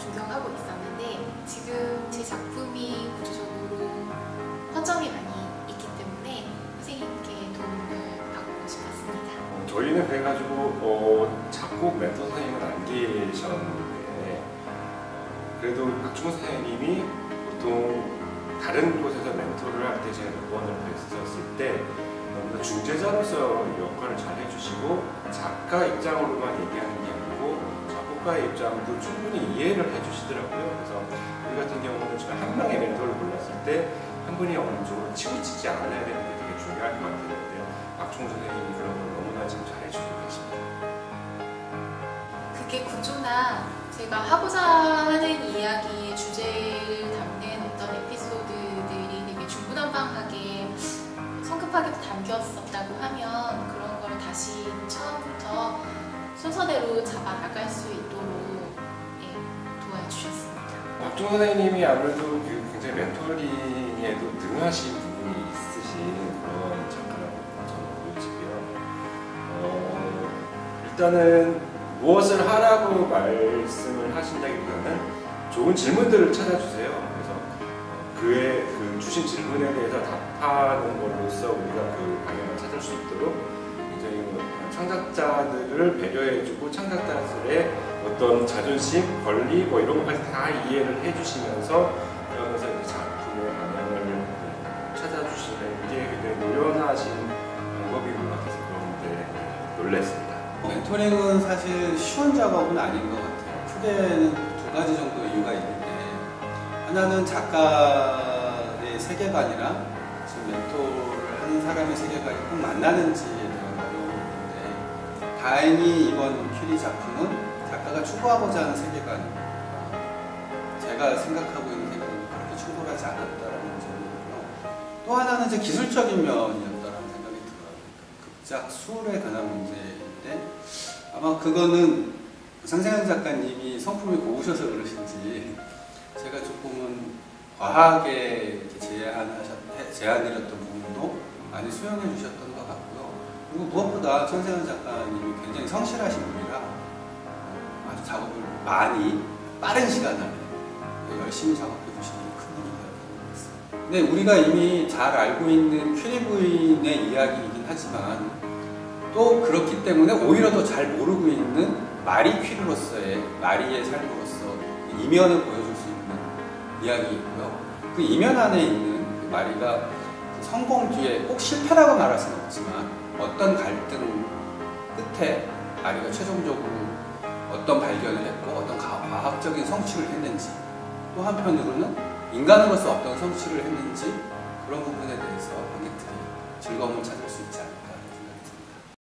존경하고 있었는데 지금 제 작품이 구조적으로 허점이 많이 있기 때문에 선생님께 도움을 받고 싶었습니다. 저희는 그래가지고 작곡 멘토 선생님은 안 계셨는데 그래도 박중호 선생님이 보통 다른 곳에서 멘토를 할 때 제가 몇 번을 뵀었을 때 너무나 중재자로서 역할을 잘 해주시고 작가 입장으로만 얘기하는 게 아니고 작곡가의 입장도 충분히 이해를 해주시더라고요. 그래서 우리 같은 경우는 지금 한 명의 멘토를 골랐을 때 한 분이 어느 정도 치우치지 않아야 되는 게 되게 중요할 것 같은데 박중호 선생님이 그런 걸 너무나 지금 잘 해주고 계십니다. 그게 구조나 제가 하고자 하는 이야기의 주제를 담는 어떤 에피소드들이 되게 중구난방하게 성급하게 담겼었다고 하면 그런 걸 다시 처음부터 순서대로 잡아 나갈 수 있도록 도와주셨습니다. 박중호 선생님이 아무래도 굉장히 멘토링에도 능하신 부분이 있으신 그런 작가라고 저는 보여지고요. 일단은 무엇을 하라고 말씀을 하신다기보다는 좋은 질문들을 찾아주세요. 그래서 그의 주신 질문에 대해서 답하는 걸로써 우리가 그 방향을 찾을 수 있도록 굉장히 창작자들을 배려해주고 창작자들의 어떤 자존심, 권리 이런 것까지 다 이해를 해주시면서 그러면서 이제 작품의 방향을 찾아주시는 게 굉장히 노련하신 방법인 것 같아서 그런데 놀랐습니다. 멘토링은 사실 쉬운 작업은 아닌 것 같아요. 크게는 두 가지 정도 이유가 있는데 하나는 작가의 세계관이랑 지금 멘토를 하는 사람의 세계관이 꼭 만나는지에 대한 어려움인데 다행히 이번 큐리 작품은 작가가 추구하고자 하는 세계관입니다. 제가 생각하고 있는 세계관이 그렇게 충돌하지 않았다는 점이고요. 또 하나는 이제 기술적인 면이었다는 생각이 들어요. 극작 수에 관한 문제인데 아마 그거는 상생한 작가님이 성품이 고우셔서 그러신지 제가 조금은 과하게 제안드렸던 부분도 많이 수용해 주셨던 것 같고요. 그리고 무엇보다 천세현 작가님이 굉장히 성실하신 분이라 아주 작업을 많이 빠른 시간 안에 열심히 작업해 주시는 게 큰 힘이 되었던 것 같습니다. 근데 우리가 이미 잘 알고 있는 큐리 부인의 이야기이긴 하지만 또 그렇기 때문에 오히려 더 잘 모르고 있는 마리 퀴리로서의 마리의 삶으로서 이면을 보여줄 수 있는 이야기이고요. 그 이면 안에 있는 그 마리가 성공 뒤에 꼭 실패라고 말할 수는 없지만 어떤 갈등 끝에 마리가 최종적으로 어떤 발견을 했고 어떤 과학적인 성취를 했는지 또 한편으로는 인간으로서 어떤 성취를 했는지 그런 부분에 대해서 관객들이 즐거움을 찾을